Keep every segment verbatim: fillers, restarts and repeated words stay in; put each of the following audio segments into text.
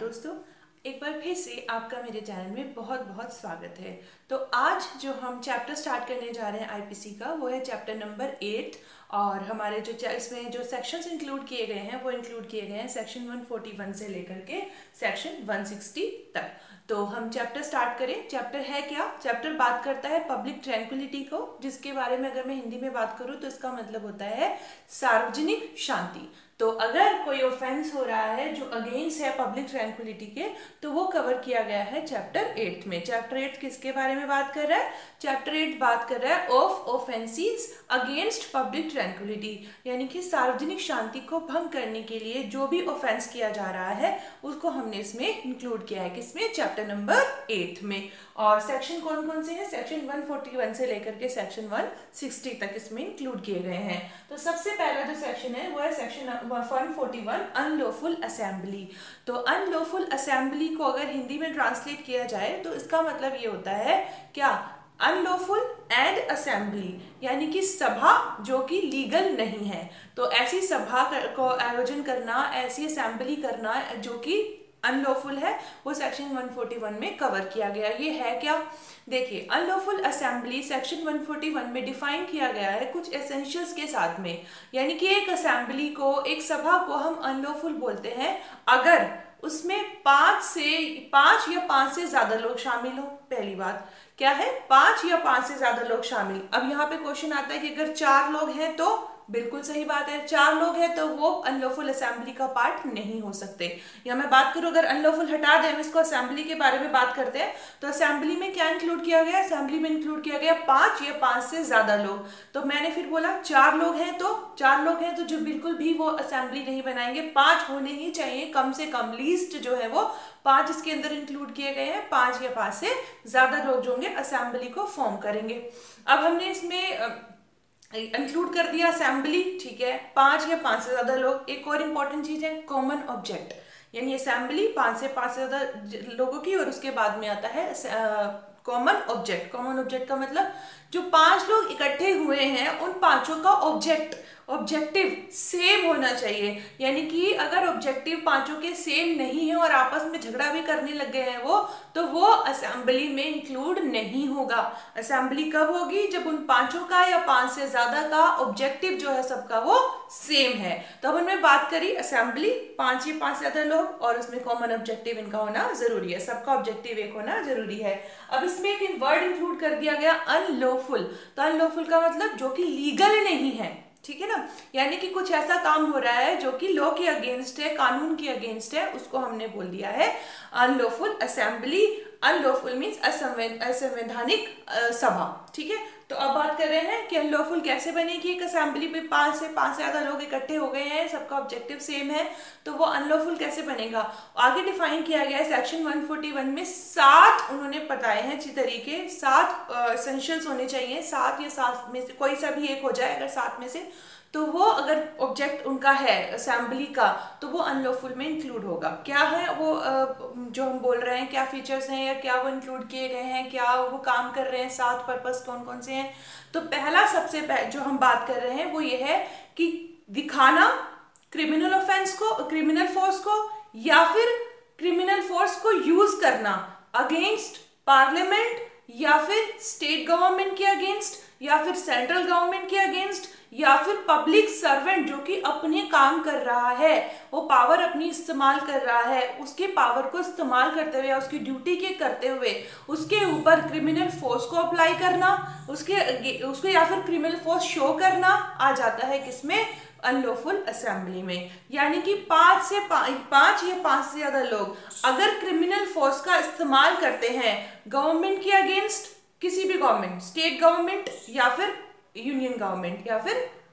दोस्तों, एक बार फिर से आपका मेरे चैनल में बहुत बहुत स्वागत है। तो आज जो हम चैप्टर स्टार्ट करने जा रहे हैं आईपीसी का, वो है चैप्टर नंबर एट। और हमारे जो इसमें जो सेक्शंस इंक्लूड किए गए हैं वो इंक्लूड किए गए हैं सेक्शन वन फोर्टी वन से लेकर के सेक्शन वन सिक्सटी तक। तो हम चैप्टर स्टार्ट करें। चैप्टर है क्या? चैप्टर बात करता है पब्लिक ट्रैंक्विलिटी को, जिसके बारे में अगर मैं हिंदी में बात करूं तो इसका मतलब होता है सार्वजनिक शांति। तो अगर कोई ऑफेंस हो रहा है जो अगेंस्ट है पब्लिक ट्रैंक्विलिटी के, तो वो कवर किया गया है चैप्टर एट में। चैप्टर एट किसके बारे में बात कर रहा है? चैप्टर एट बात कर रहा है of offences against public tranquillity, यानी कि सार्वजनिक शांति को भंग करने के लिए जो भी ऑफेंस किया जा रहा है उसको हमने इसमें इंक्लूड किया है। किसमें? चैप्टर नंबर एट में। और सेक्शन कौन कौन से हैं? सेक्शन वन फोर्टी वन से लेकर के सेक्शन वन सिक्सटी तक इसमें इंक्लूड किए गए हैं। तो सबसे पहला जो सेक्शन है वो है section one forty one unlawful assembly. तो अनलॉफुल असेंबली को अगर हिंदी में ट्रांसलेट किया जाए तो इसका मतलब ये होता है क्या? अनलॉफुल एंड असेंबली, यानी कि सभा जो कि लीगल नहीं है। तो ऐसी सभा को आयोजन करना, ऐसी असेंबली करना जो कि अनलॉफुल है, वो सेक्शन वन फोर्टी वन में कवर किया गया। ये है क्या? देखिए, unlawful assembly section one forty one में डिफाइन किया गया है कुछ एसेंशियल्स के साथ में। यानी कि एक असेंबली को, एक सभा को हम अनलॉफुल बोलते हैं अगर उसमें पांच से पांच या पांच से ज्यादा लोग शामिल हो। पहली बात क्या है? पांच या पांच से ज्यादा लोग शामिल। अब यहाँ पे क्वेश्चन आता है कि अगर चार लोग हैं तो बिल्कुल सही बात है, चार लोग हैं तो वो अनलॉफुल असेंबली का पार्ट नहीं हो सकते। या मैं बात करूं, अगर अनलॉफुल हटा दें, हम इसको असेंबली के बारे में बात करते हैं, तो असेंबली में क्या इंक्लूड किया गया? असेंबली में इंक्लूड किया गया पांच या पांच से ज्यादा लोग। तो मैंने फिर बोला चार लोग हैं तो चार लोग हैं तो जो बिल्कुल भी वो असेंबली नहीं बनाएंगे, पांच होने ही चाहिए कम से कम। लीस्ट जो है वो पांच इसके अंदर इंक्लूड किए गए हैं। पांच या पांच से ज्यादा लोग जो होंगे असेंबली को फॉर्म करेंगे। अब हमने इसमें इंक्लूड कर दिया असेंबली, ठीक है, पांच या पांच से ज्यादा लोग। एक और इंपॉर्टेंट चीज है कॉमन ऑब्जेक्ट, यानी असेंबली पांच से पांच से ज्यादा लोगों की, और उसके बाद में आता है कॉमन ऑब्जेक्ट। कॉमन ऑब्जेक्ट का मतलब जो पांच लोग इकट्ठे हुए हैं उन पांचों का ऑब्जेक्ट ऑब्जेक्टिव सेम होना चाहिए। यानी कि अगर ऑब्जेक्टिव पांचों के सेम नहीं है और आपस में झगड़ा भी करने लग गए हैं वो, तो वो असेंबली में इंक्लूड नहीं होगा। असेंबली कब होगी? जब उन पांचों का या पांच से ज्यादा का ऑब्जेक्टिव जो है सबका वो सेम है। तो अब हमने बात करी असेंबली, पांच या पांच से ज्यादा लोग, और उसमें कॉमन ऑब्जेक्टिव इनका होना जरूरी है, सबका ऑब्जेक्टिव एक होना जरूरी है। अब इसमें एक वर्ड इंक्लूड कर दिया गया अनलॉफुल। तो अनलॉफुल का मतलब जो कि लीगल नहीं है, ठीक है ना, यानी कि कुछ ऐसा काम हो रहा है जो कि लॉ के अगेंस्ट है, कानून के अगेंस्ट है, उसको हमने बोल दिया है अनलॉफुल असेंबली। अनलॉफुल मीन्स असंवैधानिक सभा, ठीक है। तो अब बात कर रहे हैं कि अनलॉफुल कैसे बनेगी। एक असेंबली में पांच से पांच से ज्यादा लोग इकट्ठे हो गए हैं, सबका ऑब्जेक्टिव सेम है, तो वो अनलॉफुल कैसे बनेगा? आगे डिफाइन किया गया है सेक्शन वन फोर्टी वन में। सात उन्होंने बताए हैं अच्छी तरीके, सात एसेंशियल्स होने चाहिए, सात या सात में से कोई सा भी एक हो जाए अगर सात में से, तो वो अगर ऑब्जेक्ट उनका है असेंबली का तो वो अनलॉफुल में इंक्लूड होगा। क्या है वो जो हम बोल रहे हैं, क्या फीचर्स हैं या क्या वो इंक्लूड किए गए हैं, क्या वो काम कर रहे हैं, सात पर्पस कौन कौन से हैं? तो पहला सबसे पहले जो हम बात कर रहे हैं वो ये है कि दिखाना क्रिमिनल ऑफेंस को, क्रिमिनल फोर्स को, या फिर क्रिमिनल फोर्स को यूज करना अगेंस्ट पार्लियामेंट या फिर स्टेट गवर्नमेंट के अगेंस्ट या फिर सेंट्रल गवर्नमेंट के अगेंस्ट या फिर पब्लिक सर्वेंट जो कि अपने काम कर रहा है, वो पावर अपनी इस्तेमाल कर रहा है, उसके पावर को इस्तेमाल करते हुए या उसकी ड्यूटी के करते हुए उसके ऊपर क्रिमिनल फोर्स को अप्लाई करना, उसके उसको या फिर क्रिमिनल फोर्स शो करना आ जाता है किसमें? अनलॉफुल असेंबली में। यानी कि पांच से पांच या पांच से ज्यादा लोग अगर क्रिमिनल फोर्स का इस्तेमाल करते हैं गवर्नमेंट के अगेंस्ट, किसी भी गवर्नमेंट, स्टेट गवर्नमेंट या फिर यूनियन गवर्नमेंट या फिर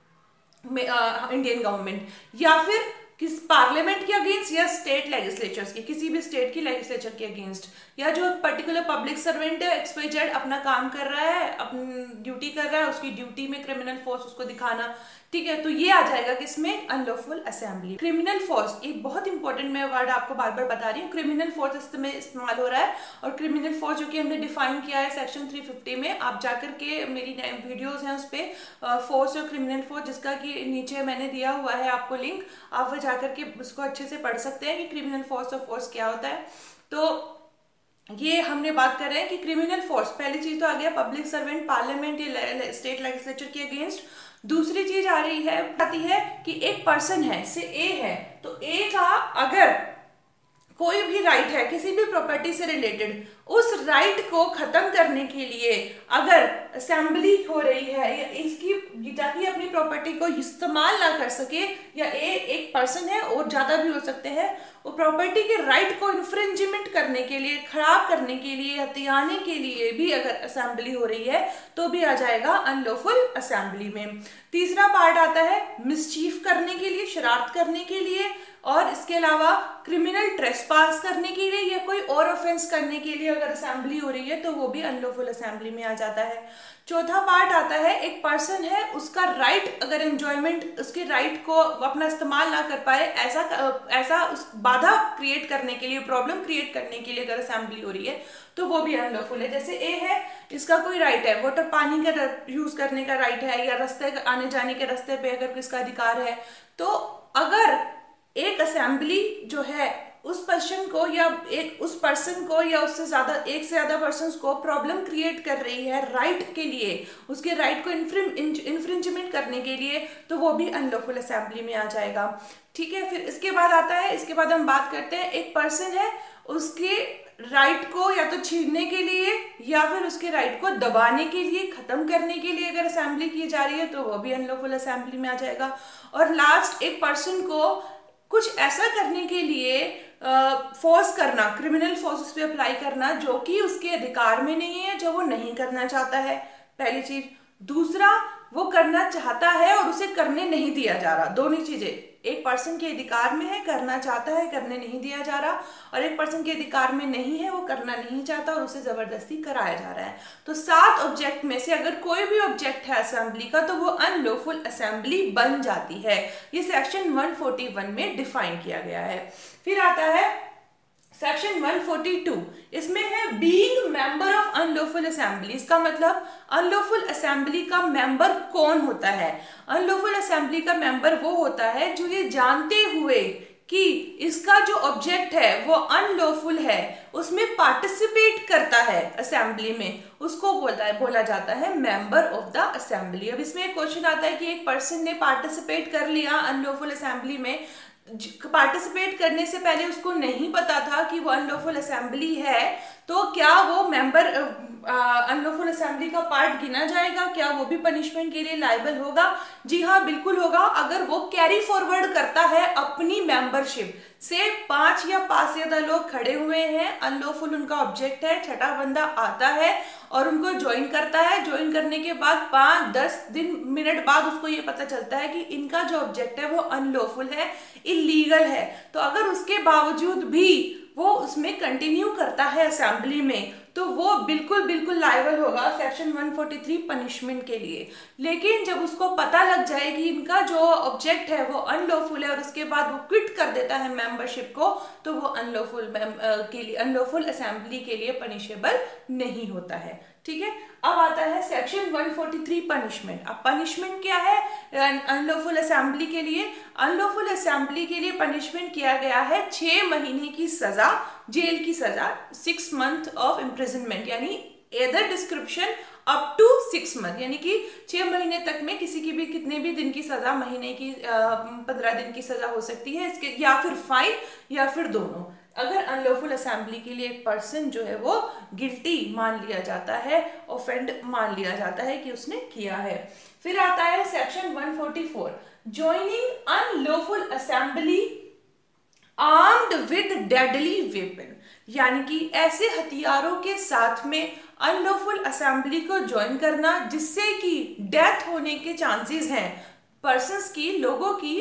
इंडियन गवर्नमेंट, या फिर किस पार्लियामेंट के अगेंस्ट या स्टेट लेजिस्लेचर्स के, किसी भी स्टेट की लेजिस्लेचर के अगेंस्ट, या जो पर्टिकुलर पब्लिक सर्वेंट है एक्स वाई जेड अपना काम कर रहा है, अपनी ड्यूटी कर रहा है, उसकी ड्यूटी में क्रिमिनल फोर्स उसको दिखाना, ठीक है, तो ये आ जाएगा किसमें, अनलॉफुल असेंबली। क्रिमिनल फोर्स, एक बहुत इंपॉर्टेंट मैं वर्ड आपको बार बार बता रही हूँ, क्रिमिनल फोर्स इसमें इस्तेमाल हो रहा है। और क्रिमिनल फोर्स जो कि हमने डिफाइन किया है सेक्शन थ्री फिफ्टी में, आप जाकर के मेरी वीडियोस हैं उस पर फोर्स और क्रिमिनल फोर्स, जिसका कि नीचे मैंने दिया हुआ है आपको लिंक, आप वो जाकर के उसको अच्छे से पढ़ सकते हैं कि क्रिमिनल फोर्स और फोर्स क्या होता है। तो ये हमने बात कर रहे हैं कि क्रिमिनल फोर्स, पहली चीज तो आ गया पब्लिक सर्वेंट, पार्लियामेंट या स्टेट लेजिस्लेचर के अगेंस्ट। दूसरी चीज आ रही है आती है कि एक पर्सन है, से ए है, तो ए का अगर कोई भी राइट है किसी भी प्रॉपर्टी से रिलेटेड, उस राइट को खत्म करने के लिए अगर असेंबली हो रही है या इसकी, ताकि अपनी प्रॉपर्टी को इस्तेमाल ना कर सके, या ए एक पर्सन है और ज्यादा भी हो सकते हैं, वो प्रॉपर्टी के राइट को इन्फ्रिंजमेंट करने के लिए, खराब करने के लिए, हथियाने के लिए भी अगर असेंबली हो रही है तो भी आ जाएगा अनलॉफुल असेंबली में। तीसरा पार्ट आता है मिसचीफ करने के लिए, शरारत करने के लिए, और इसके अलावा क्रिमिनल ट्रेसपास करने के लिए या कोई और ऑफेंस करने के लिए अगर असेंबली हो रही है तो वो भी अनलॉफुल असेंबली में आ जाता है। चौथा पार्ट आता है एक पर्सन है, उसका राइट अगर एंजॉयमेंट, उसके राइट को अपना इस्तेमाल ना कर पाए, ऐसा ऐसा उस बाधा क्रिएट करने के लिए, प्रॉब्लम क्रिएट करने के लिए अगर असेंबली हो रही है तो वो भी अनलॉफुल है। जैसे ए है, इसका कोई राइट है, वाटर पानी का यूज करने का राइट है, या रास्ते आने जाने के रास्ते पे अगर किसका अधिकार है, तो अगर एक असेंबली जो है उस पर्सन को या एक उस पर्सन को या उससे ज्यादा, एक से ज्यादा पर्सन को प्रॉब्लम क्रिएट कर रही है राइट के लिए, उसके राइट को इन्फ्रिंजमेंट करने के लिए, तो वो भी अनलॉफुल असेंबली में आ जाएगा। ठीक है, फिर इसके बाद आता है, इसके बाद हम बात करते हैं एक पर्सन है, उसके राइट को या तो छीनने के लिए या फिर उसके राइट को दबाने के लिए, खत्म करने के लिए अगर असेंबली की जा रही है तो वो भी अनलॉफुल असेंबली में आ जाएगा। और लास्ट, एक पर्सन को कुछ ऐसा करने के लिए फोर्स करना, क्रिमिनल फोर्स उस पर अप्लाई करना जो कि उसके अधिकार में नहीं है, जो वो नहीं करना चाहता है, पहली चीज। दूसरा, वो करना चाहता है और उसे करने नहीं दिया जा रहा, दोनों चीजें, एक पर्सन के अधिकार में है, करना चाहता है, करने नहीं दिया जा रहा, और एक पर्सन के अधिकार में नहीं है, वो करना नहीं चाहता और उसे जबरदस्ती कराया जा रहा है। तो सात ऑब्जेक्ट में से अगर कोई भी ऑब्जेक्ट है असेंबली का तो वो अनलॉफुल असेंबली बन जाती है। ये सेक्शन वन फोर्टी वन में डिफाइन किया गया है। फिर आता है सेक्शन वन फोर्टी टू, इसमें है being member of unlawful assembly. इसका मतलब अनलॉफुल असेंबली का मेंबर कौन होता है? अनलॉफुल असेंबली का मेंबर वो होता है जो ये जानते हुए कि इसका जो ऑब्जेक्ट है वो अनलॉफुल है, उसमें पार्टिसिपेट करता है असेंबली में, उसको बोलता है बोला जाता है मेंबर ऑफ द असेंबली। अब इसमें एक क्वेश्चन आता है कि एक पर्सन ने पार्टिसिपेट कर लिया अनलॉफुल असेंबली में, पार्टिसिपेट करने से पहले उसको नहीं पता था कि वो अनलॉफुल असेंबली है, तो क्या वो मेंबर अनलॉफुल असेंबली का पार्ट गिना जाएगा? क्या वो भी पनिशमेंट के लिए लायबल होगा? जी हाँ, बिल्कुल होगा। अगर वो कैरी फॉरवर्ड करता है अपनी मेंबरशिप से, पांच या पांच से ज्यादा लोग खड़े हुए हैं, अनलॉफुल उनका ऑब्जेक्ट है, छठा बंदा आता है और उनको ज्वाइन करता है, ज्वाइन करने के बाद पांच दस दिन मिनट बाद उसको ये पता चलता है कि इनका जो ऑब्जेक्ट है वो अनलॉफुल है, इलीगल है, तो अगर उसके बावजूद भी वो उसमें कंटिन्यू करता है असेंबली में, तो वो बिल्कुल बिल्कुल लायबल होगा section one forty three punishment के लिए। लेकिन जब उसको पता लग जाए कि इनका जो ऑब्जेक्ट है वो अनलॉफुल है और उसके बाद वो क्विट कर देता है मेंबरशिप को, तो वो अनलॉफुल के लिए, अनलॉफुल असेंबली के लिए पनिशेबल नहीं होता है। ठीक है, अब आता है section one forty three punishment. अब पनिशमेंट क्या है अनलॉफुल असेंबली के लिए? अनलॉफुल असेंबली के लिए पनिशमेंट किया गया है छह महीने की सजा, जेल की सजा, सिक्स मंथ ऑफ इम्प्रिजनमेंट, यानी either description up to six month, यानी कि छह महीने तक में किसी की भी कितने भी दिन की सजा, महीने की पंद्रह दिन की सजा हो सकती है इसके, या फिर फाइन या फिर दोनों, अगर अनलॉफुल असेंबली के लिए एक पर्सन जो है वो गिल्टी मान लिया जाता है, ऑफेंड मान लिया जाता है कि उसने किया है। फिर आता है section one forty four, joining unlawful assembly armed with deadly weapon, यानी कि ऐसे हथियारों के साथ में अनलॉफुल असेंबली को ज्वाइन करना जिससे कि डेथ होने के चांसेस हैं पर्सन्स की, लोगों की,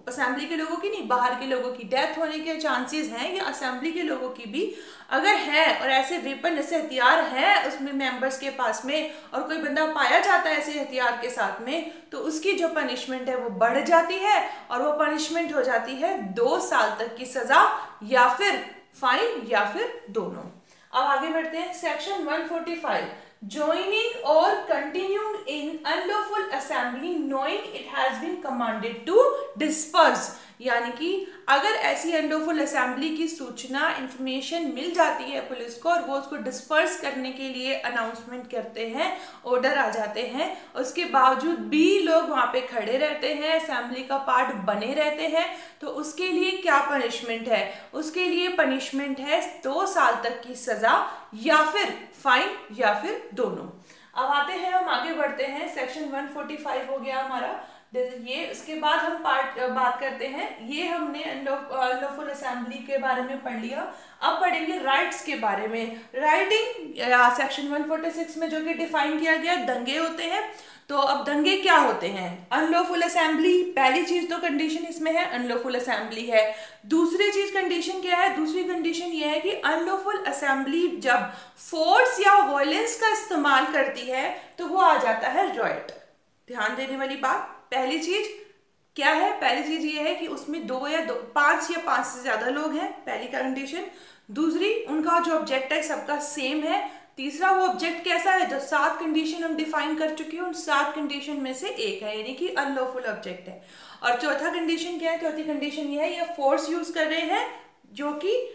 असेंबली के लोगों की नहीं, बाहर के लोगों की डेथ होने के चांसेस हैं, या असेंबली के लोगों की भी अगर है और ऐसे वेपन, ऐसे हथियार हैं उसमें मेंबर्स के पास में, और कोई बंदा पाया जाता है ऐसे हथियार के साथ में, तो उसकी जो पनिशमेंट है वो बढ़ जाती है, और वो पनिशमेंट हो जाती है दो साल तक की सजा या फिर फाइन या फिर दोनों। अब आगे बढ़ते हैं। Section one forty five, joining or continuing in unlawful assembly knowing it has been commanded to disperse, यानी कि अगर ऐसी अनलॉफुल असेंबली की सूचना, इंफॉर्मेशन मिल जाती है पुलिस को और वो उसको डिस्पर्स करने के लिए अनाउंसमेंट करते हैं, ऑर्डर आ जाते हैं, उसके बावजूद भी लोग वहां पे खड़े रहते हैं, असेंबली का पार्ट बने रहते हैं, तो उसके लिए क्या पनिशमेंट है? उसके लिए पनिशमेंट है दो साल तक की सजा या फिर फाइन या फिर दोनों। अब आते हैं, हम आगे बढ़ते हैं। सेक्शन वन फोर्टी फाइव हो गया हमारा ये। उसके बाद हम पार्ट बात करते हैं, ये हमने अनलॉफुल असेंबली के बारे में पढ़ लिया। अब पढ़ेंगे राइट्स के बारे में। Rioting section one forty six में जो कि डिफाइन किया गया, दंगे होते हैं। तो अब दंगे क्या होते हैं? अनलॉफुल असेंबली, पहली चीज तो कंडीशन इसमें है अनलॉफुल असेंबली है। दूसरी चीज कंडीशन क्या है? दूसरी कंडीशन ये है कि अनलॉफुल असेंबली जब फोर्स या वायलेंस का इस्तेमाल करती है तो वो आ जाता है रॉयट। ध्यान देने वाली बात, पहली चीज क्या है? पहली चीज ये है कि उसमें दो या दो पांच या पांच से ज्यादा लोग हैं, पहली कंडीशन। दूसरी, उनका जो ऑब्जेक्ट है सबका सेम है। तीसरा, वो ऑब्जेक्ट कैसा है? जो सात कंडीशन हम डिफाइन कर चुके हैं उन सात कंडीशन में से एक है, यानी कि अनलॉफुल ऑब्जेक्ट है। और चौथा कंडीशन क्या है? चौथी कंडीशन ये है, ये फोर्स यूज कर रहे हैं, जो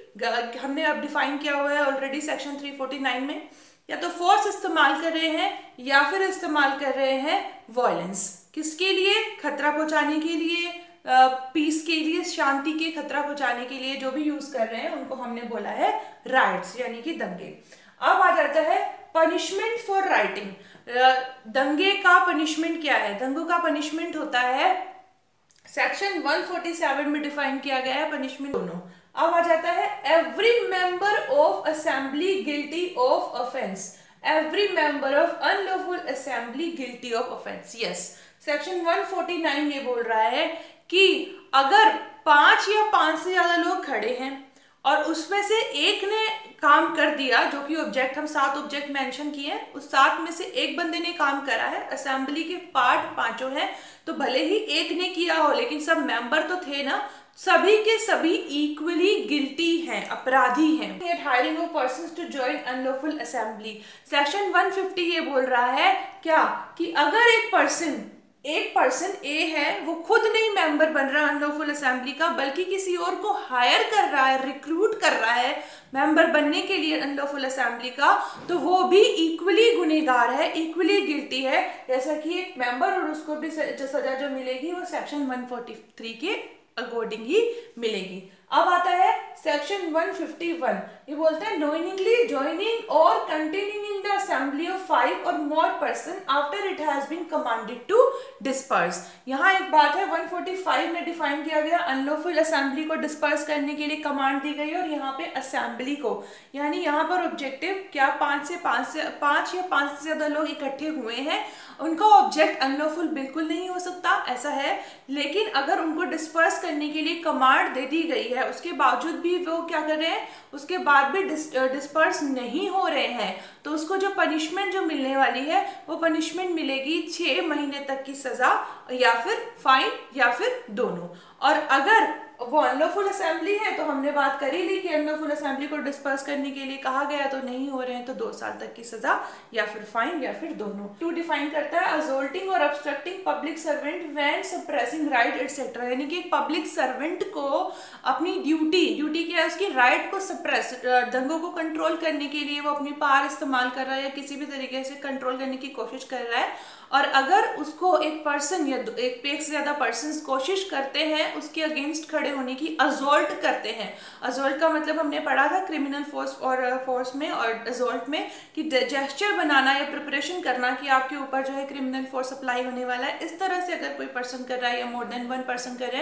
कि हमने अब डिफाइन किया हुआ है already section three forty nine में। या तो फोर्स इस्तेमाल कर रहे हैं या फिर इस्तेमाल कर रहे हैं वायलेंस। किसके लिए? खतरा पहुंचाने के लिए, पीस के लिए, शांति के खतरा पहुंचाने के लिए जो भी यूज कर रहे हैं उनको हमने बोला है राइट्स, यानी कि दंगे। अब आ जाता है पनिशमेंट फॉर राइटिंग। दंगे का पनिशमेंट क्या है? दंगों का पनिशमेंट होता है सेक्शन वन फोर्टी सेवन में डिफाइन किया गया है पनिशमेंट दोनों। अब आ जाता है every member of assembly guilty of offence. Every member of unlawful assembly guilty of offence. Yes, section one forty nine ये बोल रहा है कि अगर पांच या पांच से ज्यादा लोग खड़े हैं और उसमें से एक ने काम कर दिया, जो कि ऑब्जेक्ट, हम सात ऑब्जेक्ट मेंशन किए हैं, उस सात में से एक बंदे ने काम करा है, असेंबली के पार्ट पांचों हैं, तो भले ही एक ने किया हो लेकिन सब मेंबर तो थे ना, सभी के सभी इक्वली गिल्टी हैं, अपराधी हैं। Hiring of persons to join unlawful assembly. Section one fifty ये बोल रहा है क्या कि अगर एक पर्सन एक पर्सन ए है, वो खुद नहीं मेंबर बन रहा अनलॉफुल असेंबली का, बल्कि किसी और को हायर कर रहा है, रिक्रूट कर रहा है मेंबर बनने के लिए अनलॉफुल असेंबली का, तो वो भी इक्वली गुनहगार है, इक्वली गिल्टी है, जैसा कि एक मेंबर, और उसको भी जो सजा जो मिलेगी वो सेक्शन वन फोर्टी थ्री के अकॉर्डिंग ही मिलेगी। अब आता है सेक्शन वन फिफ्टी वन, ये बोलते हैं knowingly joining or continuing in the assembly of five or more person after it has been commanded to disperse। यहाँ एक बात है, वन फोर्टी फाइव में डिफाइन किया गया अनलॉफुल असेंबली को डिस्पर्स करने के लिए कमांड दी गई, और यहाँ पे असेंबली को, यानी यहाँ पर ऑब्जेक्टिव क्या, पांच से पांच से पांच या पांच से ज्यादा लोग इकट्ठे हुए हैं, उनका ऑब्जेक्ट अनलॉफुल बिल्कुल नहीं हो सकता, ऐसा है, लेकिन अगर उनको डिस्पर्स करने के लिए कमांड दे दी गई है, उसके बावजूद भी वो क्या कर रहे हैं, उसके बाद भी डिस, डिस्पर्स नहीं हो रहे हैं, तो उसको जो पनिशमेंट जो मिलने वाली है वो पनिशमेंट मिलेगी छह महीने तक की सजा या फिर फाइन या फिर दोनों। और अगर वो अनलॉफुल असेंबली है तो हमने बात करी ली कि अनलॉफुल असेंबली को डिस्पर्स करने के लिए कहा गया तो नहीं हो रहे हैं तो दो साल तक की सजा या फिर फाइन या फिर दोनों। टू डिफाइन करता है असॉल्टिंग और obstructing public servant when suppressing riot etcetera, यानी कि पब्लिक सर्वेंट को अपनी ड्यूटी ड्यूटी क्या है उसकी, राइट को सप्रेस, दंगों को कंट्रोल करने के लिए वो अपनी पावर इस्तेमाल कर रहा है या किसी भी तरीके से कंट्रोल करने की कोशिश कर रहा है, और अगर उसको एक पर्सन या एक एक से ज्यादा पर्सन कोशिश करते हैं उसके अगेंस्ट खड़े होने की, असॉल्ट करते हैं। असॉल्ट का मतलब हमने पढ़ा था क्रिमिनल फोर्स और फोर्स में और असॉल्ट में कि जेस्चर बनाना या प्रिपरेशन करना कि आपके ऊपर जो है क्रिमिनल फोर्स अप्लाई होने वाला है, इस तरह से अगर कोई पर्सन कर रहा है या मोर देन वन पर्सन कर रहे हैं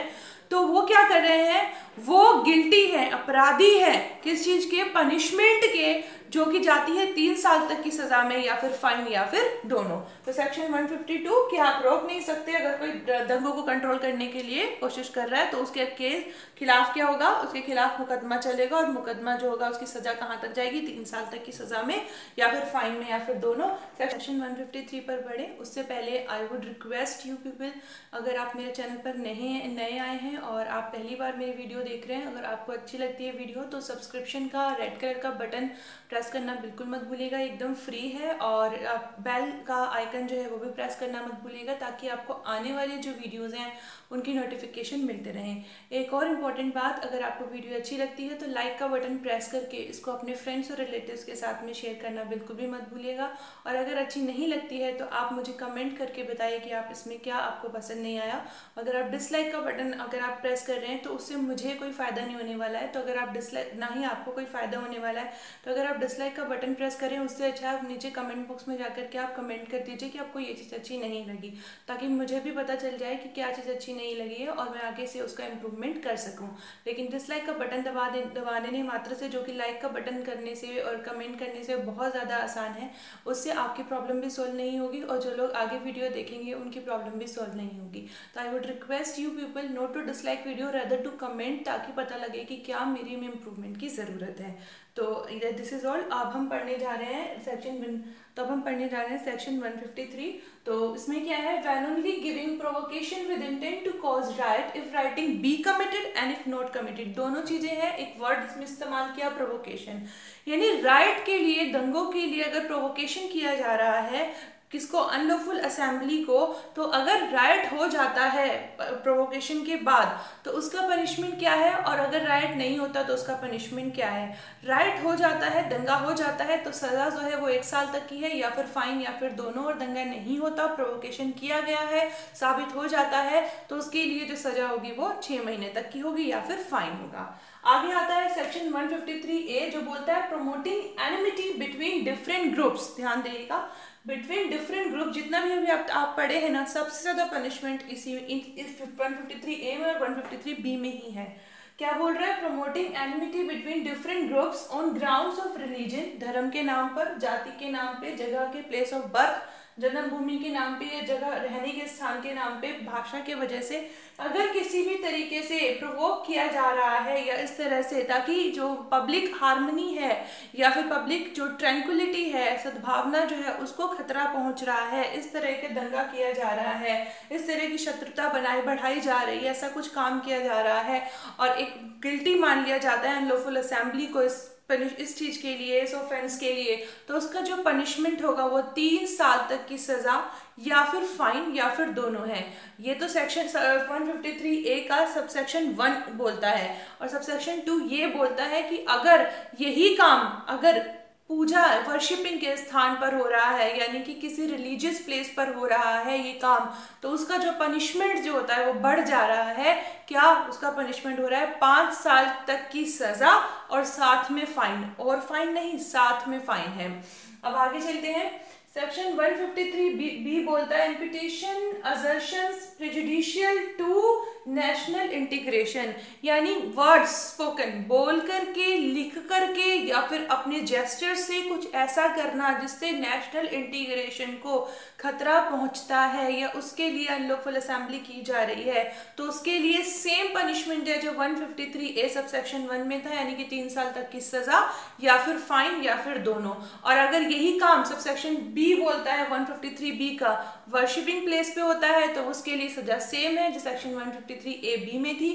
तो वो क्या कर रहे हैं, वो गिल्टी है, अपराधी है किस चीज के, पनिशमेंट के, जो कि जाती है तीन साल तक की सजा में या फिर फाइन या फिर दोनों। तो सेक्शन एक सौ बावन कि आप रोक नहीं सकते, अगर कोई दंगों को कंट्रोल करने के लिए कोशिश कर रहा है तो उसके केस खिलाफ क्या होगा, उसके खिलाफ मुकदमा चलेगा और मुकदमा जो होगा उसकी सजा कहाँ तक जाएगी, तीन साल तक की सजा में या फिर फाइन में या फिर दोनों। सेक्शन एक सौ तिरेपन पर बढ़े उससे पहले I would request you people, अगर आप मेरे चैनल पर नए नए आए हैं और आप पहली बार मेरी वीडियो देख रहे हैं, अगर आपको अच्छी लगती है वीडियो तो सब्सक्रिप्शन का रेड कलर का बटन प्रेस करना बिल्कुल मत भूलिएगा, एकदम फ्री है। और बेल का आइकन जो है वो भी प्रेस करना मत भूलिएगा ताकि आपको आने वाले जो वीडियोस हैं उनकी नोटिफिकेशन मिलते रहें। एक और इम्पॉर्टेंट बात, अगर आपको वीडियो अच्छी लगती है तो लाइक का बटन प्रेस करके इसको अपने फ्रेंड्स और रिलेटिव्स के साथ में शेयर करना बिल्कुल भी मत भूलिएगा। और अगर अच्छी नहीं लगती है तो आप मुझे कमेंट करके बताइए कि आप इसमें क्या आपको पसंद नहीं आया। अगर आप डिसलाइक का बटन अगर आप प्रेस कर रहे हैं तो उससे मुझे कोई फ़ायदा नहीं होने वाला है, तो अगर आप डिसलाइक ना ही आपको कोई फ़ायदा होने वाला है, तो अगर आप डिसलाइक का बटन प्रेस करें उससे अच्छा आप नीचे कमेंट बॉक्स में जाकर के आप कमेंट कर दीजिए कि आपको ये चीज़ अच्छी नहीं लगी, ताकि मुझे भी पता चल जाए कि क्या चीज़ अच्छी नहीं लगी है और मैं आगे से उसका इम्प्रूवमेंट कर सकूं। लेकिन डिसलाइक का बटन दबा दे दबा देने मात्र से, जो कि लाइक का बटन करने से और कमेंट करने से बहुत ज़्यादा आसान है, उससे आपकी प्रॉब्लम भी सॉल्व नहीं होगी और जो लोग आगे वीडियो देखेंगे उनकी प्रॉब्लम भी सॉल्व नहीं होगी। तो I would request you people not to dislike video rather to comment, ताकि पता लगे कि क्या मेरी में इम्प्रूवमेंट की ज़रूरत है। तो दिस इज ऑल। अब हम पढ़ने जा रहे हैं सेक्शन तो अब हम पढ़ने जा रहे हैं सेक्शन एक सौ तिरेपन। तो इसमें क्या है, when only giving provocation with intent to cause riot if rioting be committed and if not committed, दोनों चीजें हैं। एक वर्ड इसमें इस्तेमाल किया प्रोवोकेशन, यानी राइट के लिए, दंगों के लिए अगर प्रोवोकेशन किया जा रहा है किसको, अनलॉफुल असेंबली को, तो अगर राइट हो जाता है प्रोवोकेशन के बाद तो उसका पनिशमेंट क्या है, और अगर राइट नहीं होता तो उसका पनिशमेंट क्या है। राइट हो जाता है, दंगा हो जाता है तो सजा जो है वो एक साल तक की है या फिर फाइन या फिर दोनों, और दंगा नहीं होता, प्रोवोकेशन किया गया है, साबित हो जाता है, तो उसके लिए जो सजा होगी वो छह महीने तक की होगी या फिर फाइन होगा। आगे आता है सेक्शन एक सौ तिरेपन ए जो बोलता है promoting enmity between different groups. ध्यान देगा, बिटवीन डिफरेंट ग्रुप, जितना भी अभी आप, आप पढ़े हैं ना, सबसे ज्यादा पनिशमेंट इसी इस एक सौ तिरेपन ए में और एक सौ तिरेपन बी में ही है। क्या बोल रहा है, promoting enmity between different groups on grounds of religion, धर्म के नाम पर, जाति के नाम पे, जगह के, प्लेस ऑफ बर्थ, जन्मभूमि के नाम पे या जगह रहने के स्थान के नाम पे, भाषा के वजह से अगर किसी भी तरीके से प्रोवोक किया जा रहा है या इस तरह से, ताकि जो पब्लिक हार्मनी है या फिर पब्लिक जो ट्रैंक्विलिटी है, सद्भावना जो है, उसको खतरा पहुंच रहा है, इस तरह के दंगा किया जा रहा है, इस तरह की शत्रुता बनाई बढ़ाई जा रही है, ऐसा कुछ काम किया जा रहा है और एक गिल्टी मान लिया जाता है अनलॉफुल असेंबली को इस इस चीज के लिए, इस ऑफेंस के लिए, तो उसका जो पनिशमेंट होगा वो तीन साल तक की सजा या फिर फाइन या फिर दोनों है। ये तो सेक्शन एक सौ तिरेपन ए का सबसेक्शन वन बोलता है, और सबसेक्शन टू ये बोलता है कि अगर यही काम अगर पूजा वर्शिपिंग के स्थान पर हो रहा है, यानी कि किसी रिलीजियस प्लेस पर हो रहा है ये काम, तो उसका जो पनिशमेंट जो होता है वो बढ़ जा रहा है। क्या उसका पनिशमेंट हो रहा है, पांच साल तक की सजा और साथ में फाइन, और फाइन नहीं साथ में फाइन है। अब आगे चलते हैं, सेक्शन एक सौ तिरेपन बी, बी बोलता है imputations assertions prejudicial to national integration, यानी वर्ड्स स्पोकन, बोल करके, लिख करके या फिर अपने जेस्चर से कुछ ऐसा करना जिससे नेशनल इंटीग्रेशन को खतरा पहुंचता है या उसके लिए अनलॉफुल असेंबली की जा रही है, तो उसके लिए सेम पनिशमेंट है जो एक सौ तिरेपन ए सबसेक्शन वन में था, यानी कि तीन साल तक की सजा या फिर फाइन या फिर दोनों। और अगर यही काम सबसेक्शन बी बोलता है एक सौ तिरेपन बी का, वर्शिपिंग प्लेस पे होता है, तो उसके लिए सजा सेम है जो सेक्शन एक सौ तिरेपन ए बी में थी,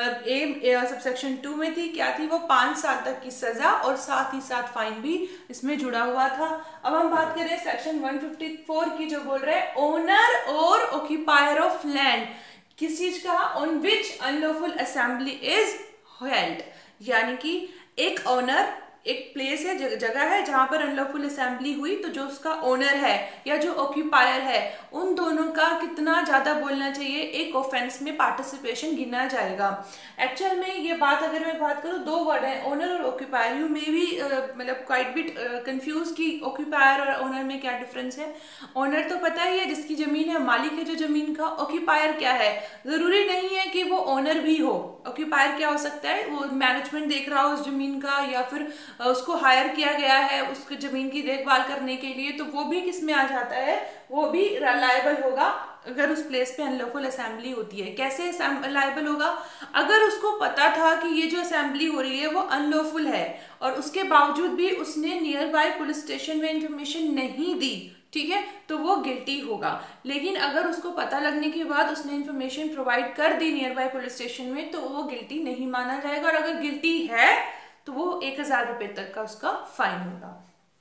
ए सबसेक्शन टू में थी। क्या थी वो, पांच साल तक की सजा और साथ ही साथ फाइन भी इसमें जुड़ा हुआ था। अब हम बात करें सेक्शन एक सौ चौवन की, जो बोल रहे हैं ओनर और ऑक्यूपायर ऑफ लैंड, किस चीज का, on which unlawful assembly is held, यानी कि एक ओनर एक प्लेस है, जगह है जहां पर अनलॉफुल असेंबली हुई, तो जो उसका ओनर है या जो ऑक्यूपायर है उन दोनों का कितना ज्यादा बोलना चाहिए एक ऑफेंस में पार्टिसिपेशन गिना जाएगा। एक्चुअल में ये बात अगर मैं बात करूँ, दो वर्ड है ओनर और ऑक्यूपायर। यू मे भी मतलब क्वाइट बिट कंफ्यूज कि ऑक्यूपायर और ओनर में क्या डिफरेंस है। ओनर तो पता ही है जिसकी जमीन है, मालिक है जो जमीन का। ऑक्यूपायर क्या है, जरूरी नहीं है कि वो ओनर भी हो। ऑक्यूपायर क्या हो सकता है, वो मैनेजमेंट देख रहा हो उस जमीन का, या फिर उसको हायर किया गया है उसकी जमीन की देखभाल करने के लिए, तो वो भी किस में आ जाता है, वो भी लायबल होगा अगर उस प्लेस पे अनलॉफुल असेंबली होती है। कैसे लायबल होगा, अगर उसको पता था कि ये जो असेंबली हो रही है वो अनलॉफुल है और उसके बावजूद भी उसने नियर बाय पुलिस स्टेशन में इंफॉर्मेशन नहीं दी, ठीक है, तो वो गिल्टी होगा। लेकिन अगर उसको पता लगने के बाद उसने इंफॉर्मेशन प्रोवाइड कर दी नियर बाय पुलिस स्टेशन में, तो वो गिल्टी नहीं माना जाएगा। और अगर गिल्टी है तो वो एक हजार रुपए तक का उसका फाइन होगा।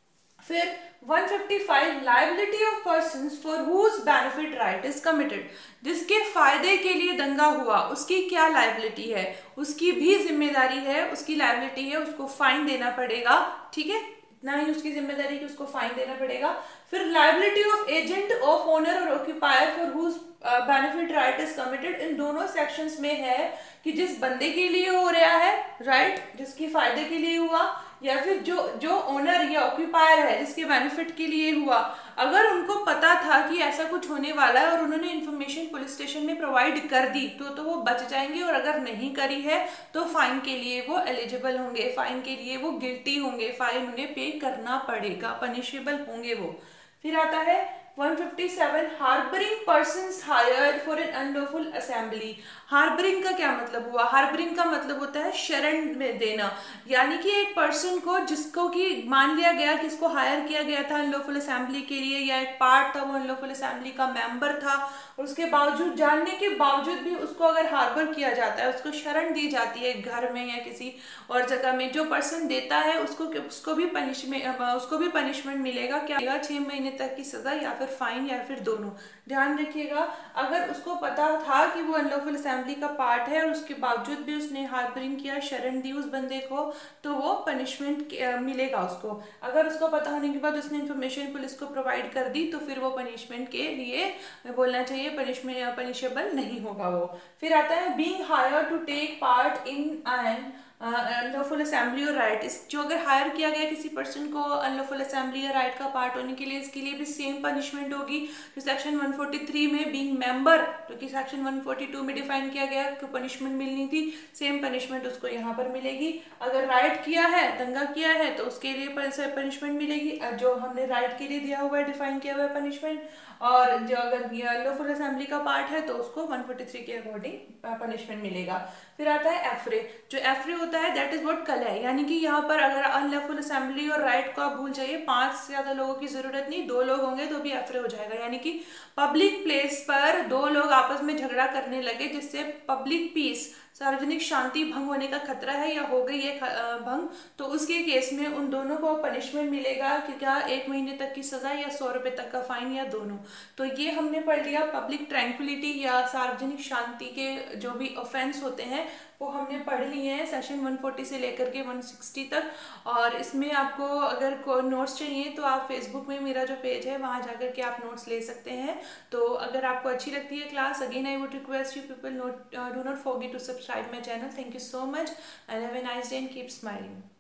फिर one fifty-five liability of persons for whose benefit riot is committed, जिसके फायदे के लिए दंगा हुआ उसकी क्या लायबिलिटी है, उसकी भी जिम्मेदारी है, उसकी लायबिलिटी है, उसको फाइन देना पड़ेगा, ठीक है, इतना ही उसकी जिम्मेदारी कि उसको फाइन देना पड़ेगा। फिर liability of agent of owner और occupier for whose benefit riot is committed, इन दोनों सेक्शंस में है कि जिस बंदे के लिए हो रहा है राइट, जिसकी फायदे के लिए हुआ, या फिर जो जो ओनर या ऑक्यूपायर है जिसके बेनिफिट के लिए हुआ, अगर उनको पता था कि ऐसा कुछ होने वाला है और उन्होंने इन्फॉर्मेशन पुलिस स्टेशन में प्रोवाइड कर दी, तो तो वो बच जाएंगे। और अगर नहीं करी है तो फाइन के लिए वो एलिजिबल होंगे, फाइन के लिए वो गिल्टी होंगे, फाइन उन्हें पे करना पड़ेगा, पनिशेबल होंगे वो। फिर आता है one fifty-seven harbouring persons hired for an unlawful assembly. Harbouring का क्या मतलब हुआ, हार्बरिंग का मतलब होता है शरण में देना, यानी कि एक पर्सन को जिसको कि मान लिया गया कि इसको हायर किया गया था अनलॉफुल असेंबली के लिए, या एक पार्ट था वो अनलॉफुल असेंबली का मेंबर था, और उसके बावजूद जानने के बावजूद भी उसको अगर हार्बर किया जाता है, उसको शरण दी जाती है घर में या किसी और जगह में, जो पर्सन देता है उसको उसको भी पनिशमेंट उसको भी पनिशमेंट मिलेगा। क्या, छह महीने तक की सजा या फिर फाइन या फिर दोनों। ध्यान रखिएगा, अगर उसको पता था कि वो अनलॉफुल असेंबली का पार्ट है और उसके बावजूद भी उसने हार्बरिंग किया, शरण दी उस बंदे को, तो वो पनिशमेंट मिलेगा उसको। अगर उसको पता होने के बाद उसने इन्फॉर्मेशन पुलिस को प्रोवाइड कर दी, तो फिर वो पनिशमेंट के लिए बोलना चाहिए, पनिशमेंट पनिशेबल नहीं होगा वो। फिर आता है being hired to take part in an unlawful assembly और राइट, इस जो अगर हायर किया गया किसी पर्सन को अनलॉफुल असेंबली या राइट का पार्ट होने के लिए, इसके लिए भी सेम पनिशमेंट होगी जो सेक्शन one forty-three में बीइंग मेंबर, जो कि सेक्शन one forty-two में डिफाइन किया गया कि पनिशमेंट मिलनी थी, सेम पनिशमेंट उसको यहाँ पर मिलेगी। अगर राइट किया है, दंगा किया है, तो उसके लिए पनिशमेंट मिलेगी जो हमने राइट के लिए दिया हुआ है, डिफाइन किया हुआ है पनिशमेंट। और जो अगर अनलॉफुल असेंबली का पार्ट है तो उसको one forty-three के अकॉर्डिंग पनिशमेंट मिलेगा। फिर आता है एफरे, जो एफरे होता है दैट इज व्हाट कल है, यानी कि यहाँ पर अगर अनलॉफुल असेंबली और राइट को आप भूल जाइए, पांच से ज्यादा लोगों की जरूरत नहीं, दो लोग होंगे तो भी एफरे हो जाएगा। यानी कि पब्लिक प्लेस पर दो लोग आपस में झगड़ा करने लगे जिससे पब्लिक पीस, सार्वजनिक शांति भंग होने का खतरा है या हो गई है भंग, तो उसके केस में उन दोनों को पनिशमेंट मिलेगा कि क्या, एक महीने तक की सजा या सौ रुपए तक का फाइन या दोनों। तो ये हमने पढ़ लिया पब्लिक ट्रैंक्विलिटी या सार्वजनिक शांति के जो भी ऑफेंस होते हैं वो हमने पढ़ लिए हैं सेक्शन one forty से लेकर के one sixty तक। और इसमें आपको अगर को नोट्स चाहिए तो आप फेसबुक में मेरा जो पेज है वहां जाकर के आप नोट्स ले सकते हैं। तो अगर आपको अच्छी लगती है class, again I would request you people not do not forget to subscribe my channel. Thank you so much and have a nice day and keep smiling.